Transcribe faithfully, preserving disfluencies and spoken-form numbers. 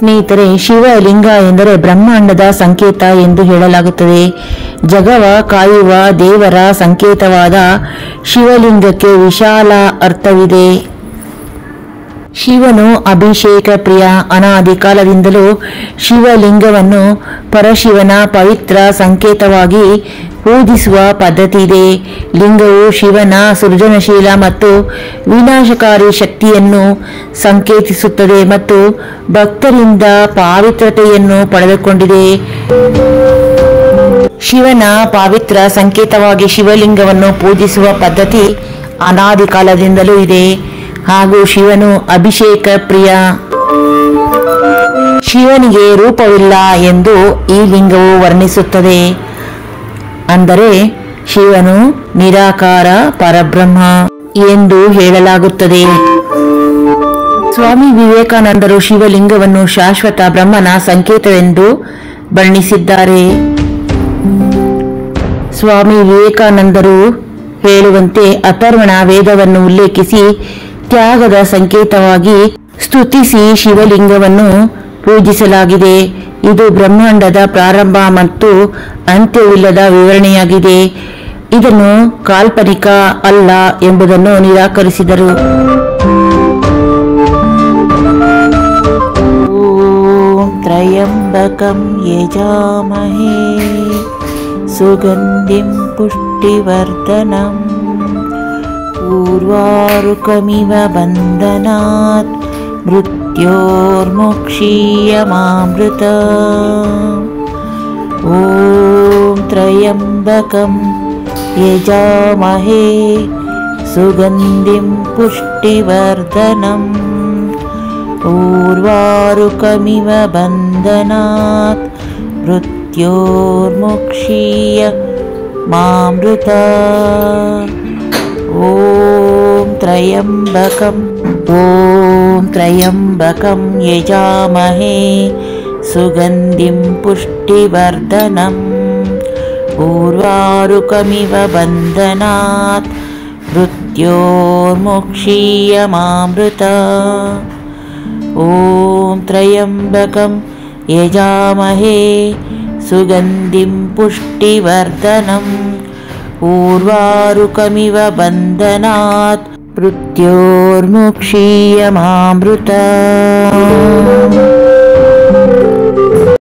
ಸ್ನೇಹಿತರೆ, ಶಿವಲಿಂಗ ಎಂದರೆ ಬ್ರಹ್ಮಾಂಡದ ಸಂಕೇತ ಎಂದು ಹೇಳಲಾಗುತ್ತದೆ. ಜಗವ ಕಾಯುವ ದೇವರ ಸಂಕೇತವಾದ ಶಿವಲಿಂಗಕ್ಕೆ ವಿಶಾಲ ಅರ್ಥವಿದೆ. ಶಿವನು ಅಭಿಷೇಕ ಪ್ರಿಯ. ಅನಾದಿ ಕಾಲದಿಂದಲೂ ಶಿವಲಿಂಗವನ್ನು ಪರಶಿವನ ಪವಿತ್ರ ಸಂಕೇತವಾಗಿ ಪೂಜಿಸುವ ಪದ್ಧತಿ ಇದೆ. ಲಿಂಗವು ಶಿವನ ಸೃಜನಶೀಲ ಮತ್ತು ವಿನಾಶಕಾರಿ ಶಕ್ತಿಯನ್ನು ಸಂಕೇತಿಸುತ್ತದೆ ಮತ್ತು ಭಕ್ತರಿಂದ ಪಾವಿತ್ರತೆಯನ್ನು ಪಡೆದುಕೊಂಡಿದೆ. ಶಿವನ ಪವಿತ್ರ ಸಂಕೇತವಾಗಿ ಶಿವಲಿಂಗವನ್ನು ಪೂಜಿಸುವ ಪದ್ಧತಿ ಅನಾದಿ ಕಾಲದಿಂದಲೂ ಇದೆ ಹಾಗೂ ಶಿವನು ಅಭಿಷೇಕ ಪ್ರಿಯ. ಶಿವನಿಗೆ ರೂಪವಿಲ್ಲ ಎಂದು ಈ ಲಿಂಗವು ವರ್ಣಿಸುತ್ತದೆ. ಅಂದರೆ ಶಿವನು ನಿರಾಕಾರ ಪರಬ್ರಹ್ಮ ಎಂದು ಹೇಳಲಾಗುತ್ತದೆ. ಸ್ವಾಮಿ ವಿವೇಕಾನಂದರು ಶಿವಲಿಂಗವನ್ನು ಶಾಶ್ವತ ಬ್ರಹ್ಮನ ಸಂಕೇತವೆಂದು ಬಣ್ಣಿಸಿದ್ದಾರೆ. ಸ್ವಾಮಿ ವಿವೇಕಾನಂದರು ಹೇಳುವಂತೆ ಅಥರ್ವಣ ವೇದವನ್ನು ಉಲ್ಲೇಖಿಸಿ ತ್ಯಾಗದ ಸಂಕೇತವಾಗಿ ಸ್ತುತಿಸಿ ಶಿವಲಿಂಗವನ್ನು ಪೂಜಿಸಲಾಗಿದೆ. ಇದು ಬ್ರಹ್ಮಾಂಡದ ಪ್ರಾರಂಭ ಮತ್ತು ಅಂತ್ಯವಿಲ್ಲದ ವಿವರಣೆಯಾಗಿದೆ. ಇದನ್ನು ಕಾಲ್ಪನಿಕ ಅಲ್ಲ ಎಂಬುದನ್ನು ನಿರಾಕರಿಸಿದರು. ಓಂ ತ್ರಯಂಬಕಂ ಯಜಾಮಹೇ ಸುಗಂಧಿಂ ಪುಷ್ಟಿವರ್ಧನಂ ಊರ್ವಾರುಕಮಿವ ಬಂಧನಾತ್ ಮೃತ್ಯೋರ್ಮುಕ್ಷೀಯಮಾಮೃತ. ಓಂ ತ್ರಯಂಬಕಂ ಯಜಾಮಹೇ ಸುಗಂಧಿಂ ಪುಷ್ಟಿವರ್ಧನಂ ಊರ್ವಾರುಕಮಿವ ಬಂಧನಾತ್ ಮೃತ್ಯೋರ್ಮುಕ್ಷೀಯಮಾಮೃತ. ಓಂ ತ್ರಯಂಬಕಂ ಓಂ ತ್ರಯಂಬಕಂ ಯಜಾಮಹೇ ಸುಗಂಧಿಂ ಪುಷ್ಟಿವರ್ಧನಂ ಊರ್ವಾರುಕಮಿವ ಬಂಧನಾತ್ ಮೃತ್ಯೋರ್ಮುಕ್ಷೀಯಮಾಮೃತ. ಓಂ ತ್ರಯಂಬಕಂ ಯಜಾಮಹೇ ಸುಗಂಧಿಂ ಪುಷ್ಟಿವರ್ಧನಂ ಊರ್ವಾರುಕಮಿವ ಬಂಧನಾತ್ ಮೃತ್ಯೋರ್ಮುಕ್ಷೀಯಮಾಮೃತ.